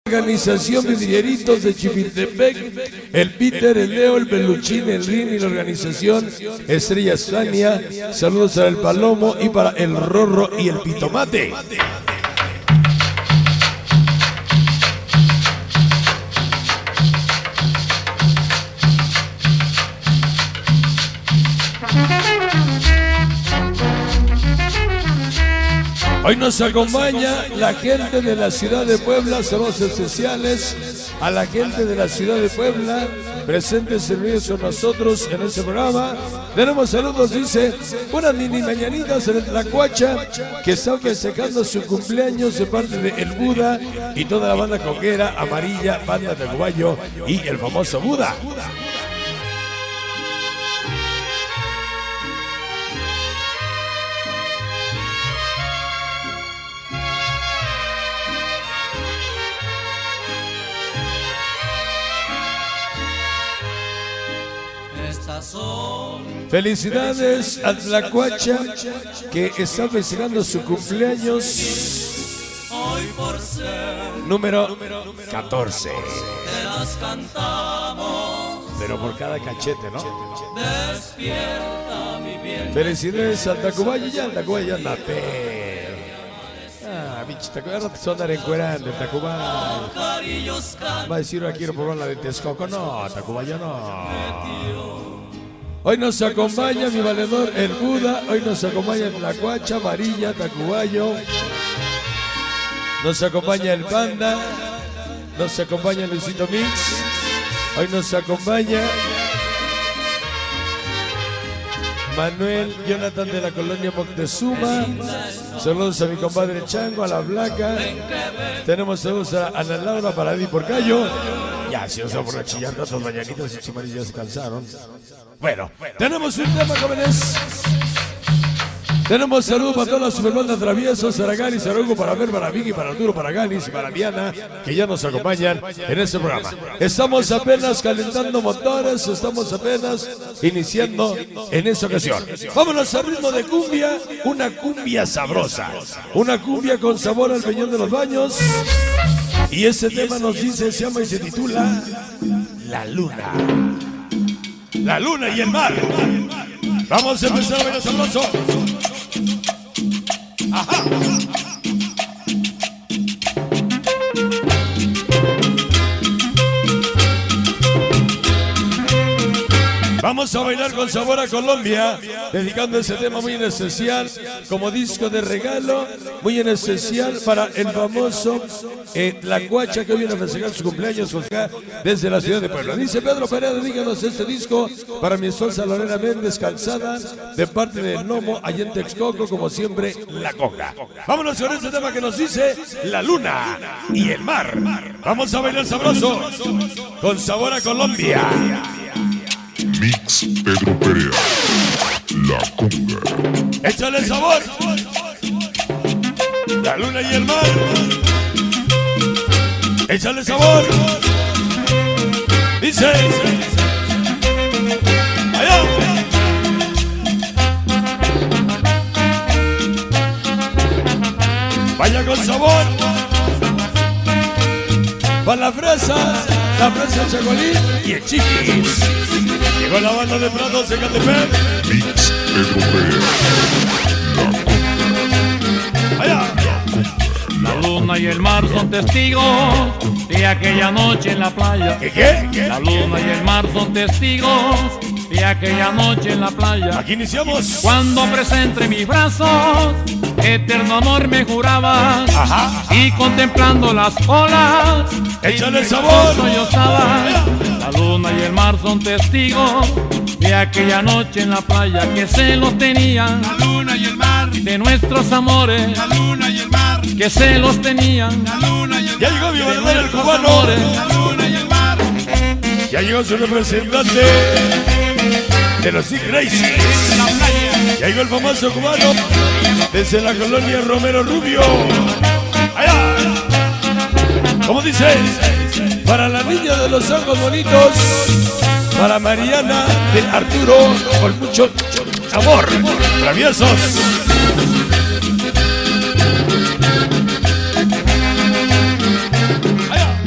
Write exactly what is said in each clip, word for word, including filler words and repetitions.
Organización Vidrieritos de Chipiltepec, el Peter, el Leo, el Peluchín, el Rin y la organización Estrella Sania. Saludos para el Palomo y para el Rorro y el Pitomate. Hoy nos acompaña la gente de la ciudad de Puebla, saludos especiales a la gente de la ciudad de Puebla, presentes servidos con nosotros en este programa. Tenemos saludos, dice, unas mini mañanitas en el Tlacuacha, que están festejando su cumpleaños de parte de El Buda y toda la banda coquera, amarilla, banda de Guayo y el famoso Buda. Felicidades a Tlacuacha, que está festejando su cumpleaños número catorce. Pero por cada cachete, ¿no? Felicidades a Tacubaya, ya Tacubaya ya anda pe. Ah, bicho, Tacubaya no te son andar encuerando, Tacubaya. Va a decir, ahora quiero probar la de Texcoco. No, Tacubaya no. Hoy nos acompaña mi valedor el Buda, hoy nos acompaña el Tlacuacha, Amarilla, Tacubayo, nos acompaña el Panda, nos acompaña Luisito Mix, hoy nos acompaña Manuel Jonathan de la colonia Moctezuma, saludos a mi compadre Chango, a la Blanca, tenemos saludos a Ana Laura Paradí Porcayo. Ya, si os vamos a chillar tantos mañanitos y chimaris ya se cansaron. Bueno, tenemos un tema, jóvenes. Tenemos saludos para toda la superbanda Traviesos, Saragani, Sarugo, para Ver, para Vicky, para Arturo, para Galis y para Diana, que ya nos acompañan en este programa. Estamos apenas calentando motores, estamos apenas iniciando en esta ocasión. Vámonos al ritmo de cumbia, una cumbia sabrosa, una cumbia con sabor al peñón de los baños. Y ese tema nos dice, se llama y se titula La Luna. La Luna y el Mar. Vamos a empezar a bailar sabroso. Ajá. Vamos a bailar con sabor a Colombia, dedicando ese tema muy en especial como disco de regalo, muy en especial para el famoso eh, Tlacuacha, que hoy viene a festejar su cumpleaños desde la ciudad de Puebla. Dice Pedro Pereira, díganos este disco para mi esposa Lorena Méndez Calzada, de parte del Nomo, allá en Texcoco, como siempre, La Coca. Vámonos con este tema que nos dice La Luna y el Mar. Vamos a bailar sabroso, con sabor a Colombia. Mix Pedro Perea, La Conga. ¡Échale sabor! La luna y el mar. ¡Échale sabor! Dice. ¡Allá! Vaya con sabor. Para la fresa, la fresa Chacolín y el Chiquis. Llegó la banda de Prados de Catepec. Mix Pedro Perea, La Conga. Allá. La luna y el mar son testigos de aquella noche en la playa. ¿Qué qué? ¿Qué? La luna y el mar son testigos de aquella noche en la playa. Aquí iniciamos. Cuando presé entre mis brazos, eterno amor me juraba. Ajá. Y contemplando las olas, Échale sabor. yo estaba. La luna y el mar son testigos de aquella noche en la playa, que se los tenían. La luna y el mar, De nuestros amores, la luna y el mar, que se los tenían. la luna y el Ya mar, llegó mi De valedor el nuestros cubano. amores. la luna y el mar. Ya llegó su representante de los Sick Crazy. La playa, Ya llegó el famoso cubano desde la colonia Romero Rubio. Allá. ¿Cómo dice? Para la niña de los ojos bonitos, para Mariana de Arturo, con mucho amor. Traviesos. Allá.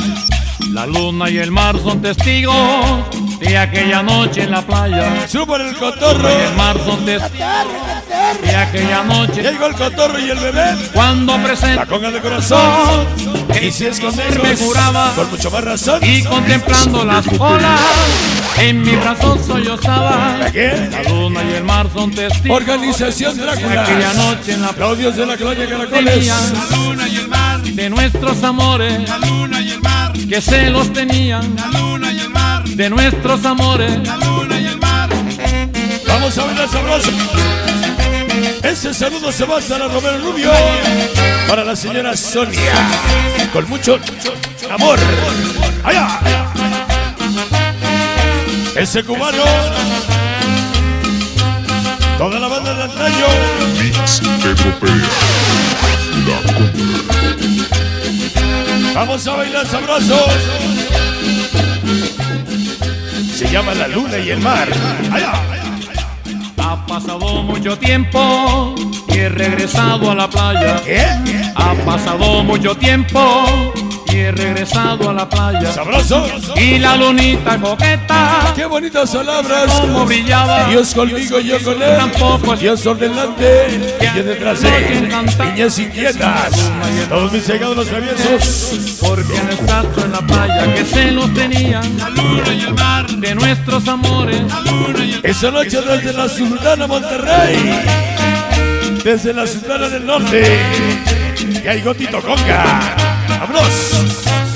La luna y el mar son testigos de aquella noche en la playa. Suban el La cotorro. luna y el mar son testigos de aquella Ya noche llegó el cotorro y el bebé. cuando presente La conga de corazón. Y si es con me negros, juraba con mucho más razón. y contemplando las olas en mi brazo sollozaba. ¿La qué? La luna y el mar son testigos Organización de Drácula. aquella noche en la playa. Claudios de la colonia Caracoles. Tenían La luna y el mar, de nuestros amores la luna y el mar, que se los tenían, la luna y el mar, de nuestros amores. la luna y el mar. Vamos a bailar sabroso. Ese saludo se va hasta la Romero Rubio para la señora Sonia, con mucho amor. ¡Allá! Ese cubano, toda la banda de antaño. Mix Pedro Perea. La conga. Vamos a bailar sabroso. Se llama La Luna y el Mar. ¡Allá! Ha pasado mucho tiempo y he regresado a la playa. ¿Qué? Ha pasado mucho tiempo y he regresado a la playa. Sabroso. Y la lunita coqueta, Qué bonitas palabras. como brillaba. Dios conmigo, yo con él. Tampoco es Dios por delante y yo detrás de él. Niñas inquietas, todos mis llegados los traviesos. porque han estado en la playa que se los tenían, La luna y el mar, de nuestros amores. la luna y el mar. Esa noche desde la Sultana Monterrey, desde la Sultana del Norte, y hay Gotito Conga. ¡Vámonos!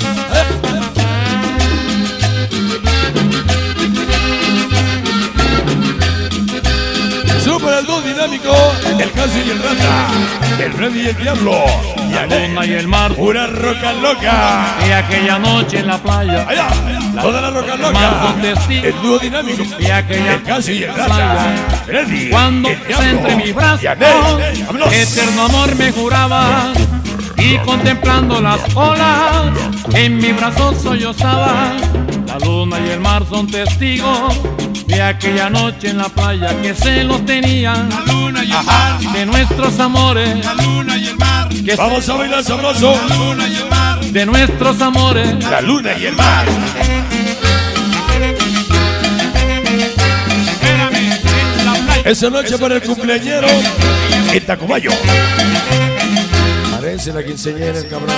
Super el dúo dinámico, el Casi y el Rata, el Freddy y el Diablo, y La luna y Ale, el mar pura roca loca. de aquella noche en la playa. Allá, toda la roca loca, Marcos Testigo. el dúo dinámico, De aquella el Casi y el Rata, playa. Freddy, Cuando el se Diablo, entre mi brazo, y Anel. ¡Vámonos! eterno amor me juraba. Y contemplando las olas, en mi brazo sollozaba. La luna y el mar son testigos de aquella noche en la playa que se los tenían, La luna y el mar, de nuestros amores. la luna y el mar, Que Vamos a bailar sabroso, la luna y el mar. de nuestros amores. la luna y el mar. Espérame en la playa. Esa noche para el cumpleañero en Tacumayo. Parece la quinceañera, el cabrón.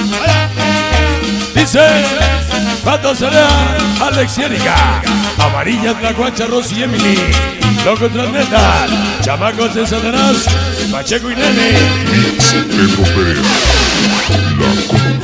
Dice Pato Será, Alex y Erika, Amarilla, Tlacuacha, Rosy y Emily, Loco Transmetal, Chamacos de Satanás, Pacheco y Nene. Mix Pedro Perea. La conga.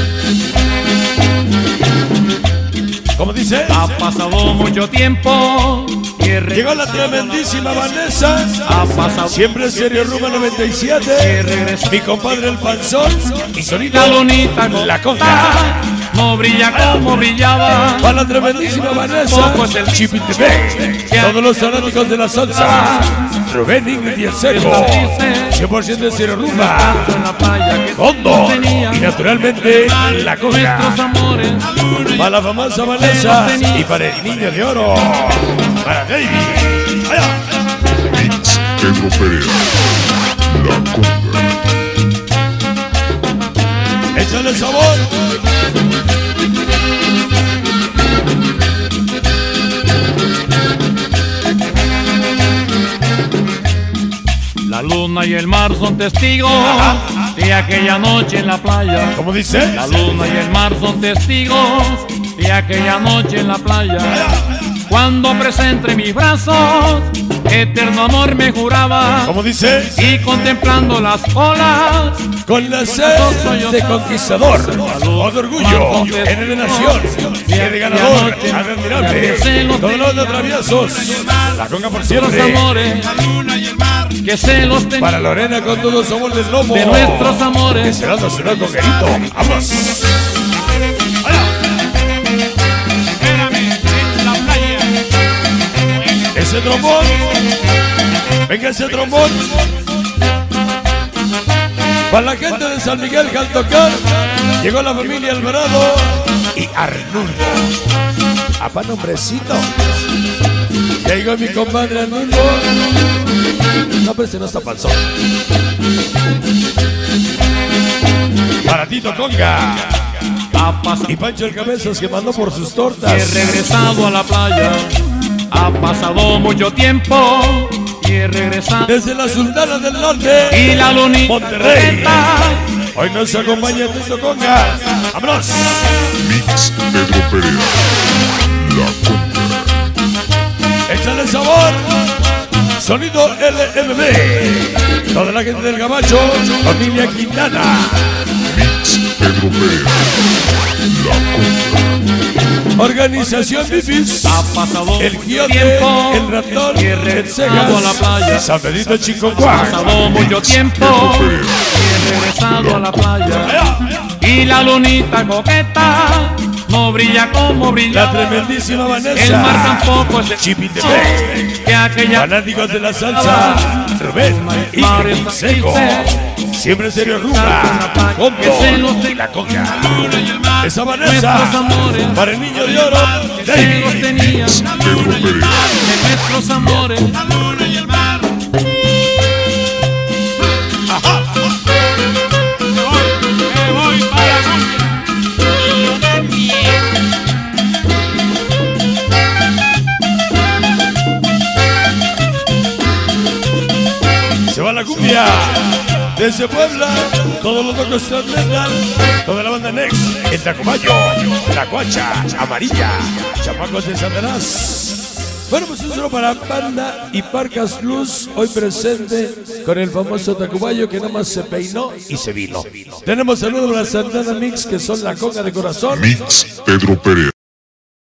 ¿Cómo dice? Ha pasado mucho tiempo y he Llegó la regresado. tremendísima Vanessa. Ha pasado Siempre Serio Ruma noventa y y siete. regresado. Mi compadre el Panzón y Solito La lunita La Conga. coqueta no brilla como brillaba. Para la tremendísima Vanessa, Chipitepec, todos los fanáticos de la salsa, Rubén Ingrid y el Seco, cien por ciento de Cero Rumba, En la playa que Hondo tenían y naturalmente La nuestros Conga. amores. Para la famosa Vanessa y para el Niño de Oro, para David. ¡Allá! Mix Pedro Perea. La conga. Échale sabor. La luna y el mar son testigos de aquella noche en la playa. ¿Cómo dice? La luna y el mar son testigos de aquella noche en la playa. Cuando presente mis brazos, eterno amor me juraba. ¿Cómo dice? Y contemplando las olas, Con la sed de conquistador, o de orgullo, N de nación, N de ganador, admirable, todos los de traviesos, La Conga por los siempre. amores La luna y el mar, que se los tenían, Para Lorena con todo somos del lomo. de nuestros Que amores. será nacional con Guerito. ¡Vamos! espérame en la playa. Ese trombón. Venga ese trombón. Para la gente de San Miguel que al tocar llegó la familia Alvarado y Arnulfo. Apá nombrecito. Llegó mi compadre Arnulfo. No, pero ese no está panzón. Para Tito Conga. Ha pasado Y Pancho el Cabezas que mandó por sus y he tortas. regresado a la playa. Ha pasado mucho tiempo y he regresado. Desde la Sultana del Norte Y la lunita Monterrey. coqueta, Hoy nos acompaña Tito Conga. ¡Vámonos! Mix Pedro Perea. La Conga. ¡Échale sabor! Sonido L M B. Toda la gente del Gabacho, familia Quintana. Mix Pedro Perea. La Conga. Organización Bifis. ha pasado El mucho Quiote, tiempo el Ratón, y he el regresado a la playa. Cejas, San Benito Ha Chiconcuac. pasado mucho tiempo y he regresado a la playa. Y la lunita coqueta no brilla como La brillaba. tremendísima Vanessa. El mar tampoco es de Chipitepec. que aquella Fanáticos de la salsa, Rubén y Seco. Siempre serio Rumba, Hondo y la Conga. Esa Vanessa, para el niño de oro, que se los David. tenía Pedro Perea. de nuestros amores. La luna y el mar. Me voy, me voy para cumbia. Se va la cumbia. Desde Puebla, todos los locos se atletan, toda la banda Next, el Tacomayo, la Guacha, Amarilla, Chamacos de Satanás. Bueno, pues un solo para Banda y Parcas Plus, hoy presente con el famoso Tacubayo que nada más se peinó y se vino. Tenemos saludos a la Santana Mix, que son la Conga de corazón. Mix Pedro Perea.